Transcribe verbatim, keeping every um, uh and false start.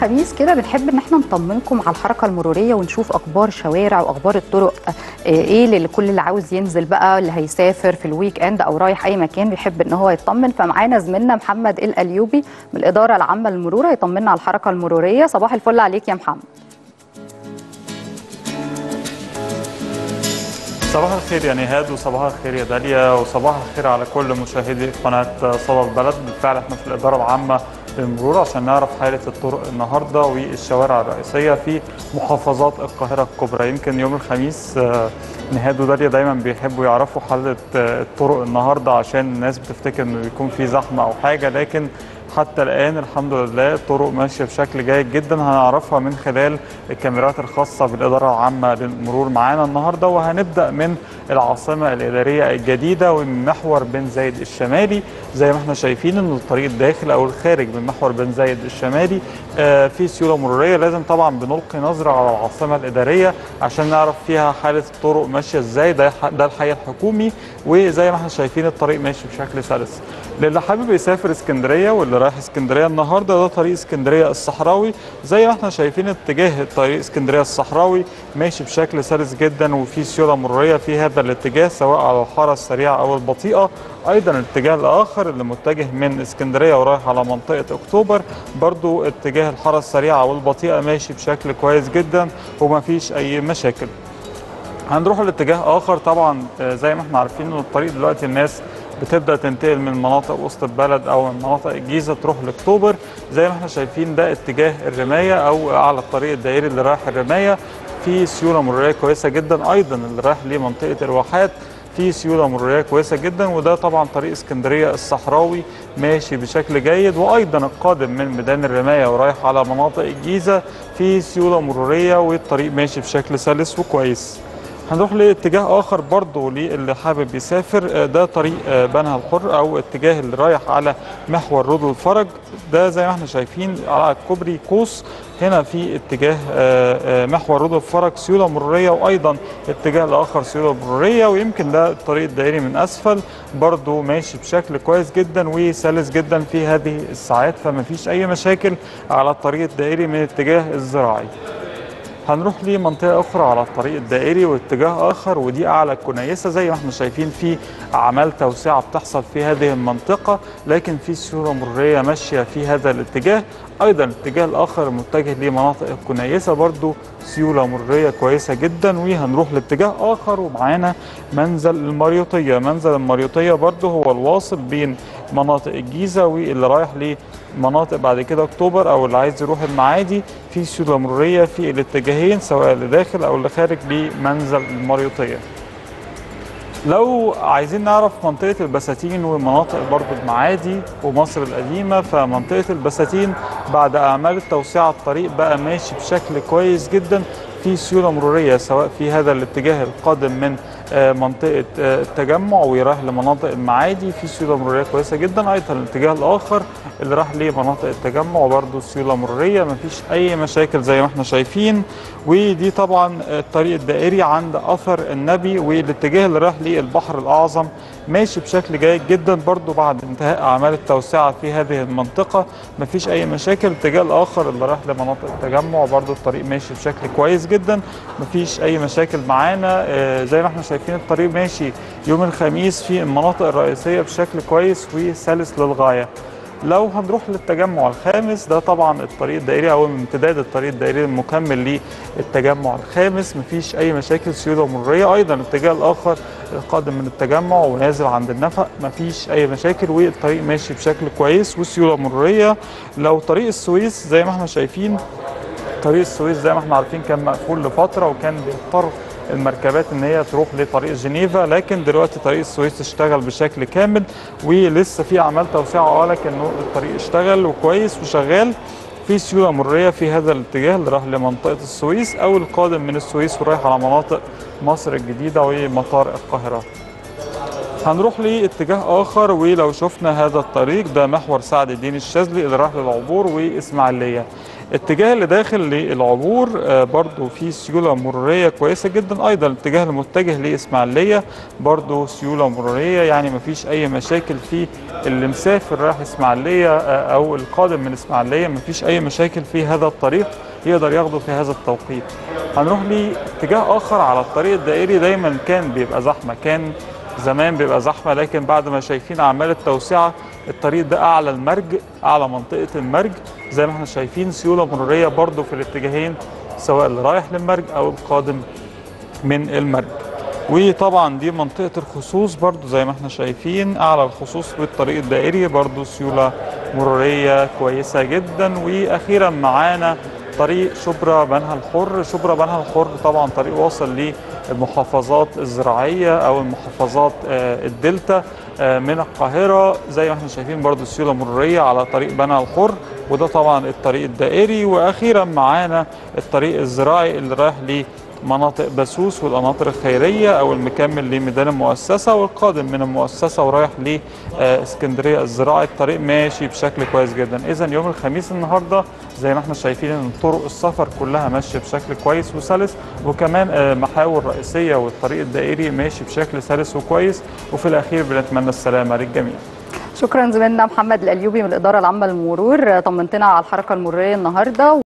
الخميس كده بنحب ان احنا نطمنكم على الحركه المروريه ونشوف اخبار شوارع واخبار الطرق ايه لكل اللي عاوز ينزل بقى، اللي هيسافر في الويك اند او رايح اي مكان بيحب ان هو يطمن. فمعانا زميلنا محمد الأليوبي من الاداره العامه للمرور هيطمنا على الحركه المروريه. صباح الفل عليك يا محمد. صباح الخير يا نهاد، وصباح الخير يا داليا، وصباح الخير على كل مشاهدي قناة صدى البلد. بالفعل احنا في الإدارة العامة للمرور عشان نعرف حالة الطرق النهاردة والشوارع الرئيسية في محافظات القاهرة الكبرى. يمكن يوم الخميس نهاد وداليا دايما بيحبوا يعرفوا حالة الطرق النهاردة عشان الناس بتفتكر انه يكون في زحمة او حاجة، لكن حتى الآن الحمد لله الطرق ماشية بشكل جيد جدا. هنعرفها من خلال الكاميرات الخاصة بالإدارة العامة للمرور معانا النهاردة، وهنبدأ من العاصمة الإدارية الجديدة ومن محور بن زايد الشمالي. زي ما احنا شايفين ان الطريق الداخل او الخارج من محور بن زايد الشمالي آه في سيولة مرورية. لازم طبعا بنلقي نظرة على العاصمة الإدارية عشان نعرف فيها حالة الطرق ماشية ازاي. ده ده الحي الحكومي، وزي ما احنا شايفين الطريق ماشي بشكل سلس. للي حابب يسافر اسكندرية واللي رايح اسكندريه النهارده، ده طريق اسكندريه الصحراوي. زي ما احنا شايفين اتجاه طريق اسكندريه الصحراوي ماشي بشكل سلس جدا، وفي سيوله مروريه في هذا الاتجاه سواء على الحاره السريعه او البطيئه. ايضا الاتجاه الاخر اللي متجه من اسكندريه ورايح على منطقه اكتوبر، برضو اتجاه الحاره السريعه والبطيئه ماشي بشكل كويس جدا ومفيش اي مشاكل. هنروح لاتجاه اخر. طبعا زي ما احنا عارفين ان الطريق دلوقتي الناس بتبدا تنتقل من مناطق وسط البلد او من مناطق الجيزه تروح لاكتوبر. زي ما احنا شايفين ده اتجاه الرمايه او على الطريق الدائري اللي رايح الرمايه في سيوله مروريه كويسه جدا. ايضا اللي رايح لمنطقه الواحات في سيوله مروريه كويسه جدا. وده طبعا طريق اسكندريه الصحراوي ماشي بشكل جيد. وايضا القادم من ميدان الرمايه ورايح على مناطق الجيزه في سيوله مروريه والطريق ماشي بشكل سلس وكويس. هنروح لاتجاه اخر برضه للي حابب يسافر، ده طريق بنها الحر او اتجاه اللي رايح على محور رود الفرج. ده زي ما احنا شايفين على كوبري قوس هنا في اتجاه محور رود الفرج سيوله مروريه، وايضا اتجاه الاخر سيوله مروريه. ويمكن ده الطريق الدائري من اسفل برضه ماشي بشكل كويس جدا وسلس جدا في هذه الساعات، فما فيش اي مشاكل على الطريق الدائري من اتجاه الزراعي. هنروح لمنطقة أخرى على الطريق الدائري واتجاه آخر، ودي أعلى الكنيسة. زي ما احنا شايفين في أعمال توسعة بتحصل في هذه المنطقة، لكن في سيولة مرورية ماشية في هذا الاتجاه. أيضا الاتجاه الآخر المتجه لمناطق الكنيسة برضو سيولة مرورية كويسة جدا. وهنروح لاتجاه آخر ومعانا منزل المريوطية. منزل المريوطية برضو هو الواصل بين مناطق الجيزة واللي رايح لمناطق بعد كده أكتوبر أو اللي عايز يروح المعادي في سيولة مرورية في الاتجاهين سواء اللي داخل أو اللي خارج لمنزل المريوطية. لو عايزين نعرف منطقة البساتين ومناطق برضو المعادي ومصر القديمة، فمنطقة البساتين بعد أعمال التوسعة الطريق بقى ماشي بشكل كويس جدا في سيولة مرورية سواء في هذا الاتجاه القادم من منطقة التجمع ويراح لمناطق المعادي في سيولة مرورية كويسة جدا. أيضا الاتجاه الآخر اللي راح لمناطق التجمع برضه سيولة مرورية مفيش أي مشاكل زي ما احنا شايفين. ودي طبعا الطريق الدائري عند أثر النبي، والاتجاه اللي راح للبحر الأعظم ماشي بشكل جيد جدا برضه بعد انتهاء أعمال التوسعة في هذه المنطقة مفيش أي مشاكل. الاتجاه الآخر اللي راح لمناطق التجمع برضه الطريق ماشي بشكل كويس جدا مفيش أي مشاكل معانا. زي ما احنا شايفين الطريق ماشي يوم الخميس في المناطق الرئيسية بشكل كويس وسلس للغاية. لو هنروح للتجمع الخامس، ده طبعا الطريق الدائري او امتداد الطريق الدائري المكمل للتجمع الخامس مفيش اي مشاكل سيوله مروريه. ايضا الاتجاه الاخر القادم من التجمع ونازل عند النفق مفيش اي مشاكل والطريق ماشي بشكل كويس وسيوله مروريه. لو طريق السويس زي ما احنا شايفين، طريق السويس زي ما احنا عارفين كان مقفول لفتره وكان بيضطر المركبات ان هي تروح لطريق جنيفا، لكن دلوقتي طريق السويس اشتغل بشكل كامل ولسه في اعمال توسعه اه لكن الطريق اشتغل وكويس وشغال. في سيوله مروريه في هذا الاتجاه اللي راح لمنطقه السويس او القادم من السويس ورايح على مناطق مصر الجديده ومطار القاهره. هنروح لاتجاه اخر، ولو شفنا هذا الطريق ده محور سعد الدين الشاذلي اللي راح للعبور واسماعيليه. الاتجاه اللي داخل للعبور برضو في سيوله مروريه كويسه جدا. ايضا الاتجاه المتجه لاسماعيليه برضو سيوله مروريه، يعني ما فيش اي مشاكل في اللي مسافر رايح اسماعيليه او القادم من اسماعيليه، ما فيش اي مشاكل في هذا الطريق يقدر ياخده في هذا التوقيت. هنروح لاتجاه اخر على الطريق الدائري. دايما كان بيبقى زحمه، كان زمان بيبقى زحمه، لكن بعد ما شايفين اعمال التوسعه الطريق ده اعلى المرج، اعلى منطقه المرج، زي ما احنا شايفين سيوله مروريه برضو في الاتجاهين، سواء اللي رايح للمرج او القادم من المرج. وطبعا دي منطقه الخصوص برضو زي ما احنا شايفين، اعلى الخصوص بالطريق الدائري برضو سيوله مروريه كويسه جدا. واخيرا معانا طريق شبرا بنها الحر. شبرا بنها الحر طبعا طريق واصل للمحافظات الزراعيه او المحافظات الدلتا من القاهره، زي ما احنا شايفين برضو السيوله مروريه على طريق بنها الحر، وده طبعا الطريق الدائري. واخيرا معانا الطريق الزراعي اللي رايح لمناطق بسوس والقناطر الخيريه او المكمل لميدان المؤسسه والقادم من المؤسسه ورايح لاسكندريه الزراعي. الطريق ماشي بشكل كويس جدا. اذا يوم الخميس النهارده زي ما احنا شايفين ان طرق السفر كلها ماشيه بشكل كويس وسلس، وكمان محاور رئيسيه والطريق الدائري ماشي بشكل سلس وكويس. وفي الاخير بنتمنى السلامه للجميع. شكرا زميلنا محمد الأليوبي من الإدارة العامة للمرور، طمنتنا على الحركة المرورية النهارده.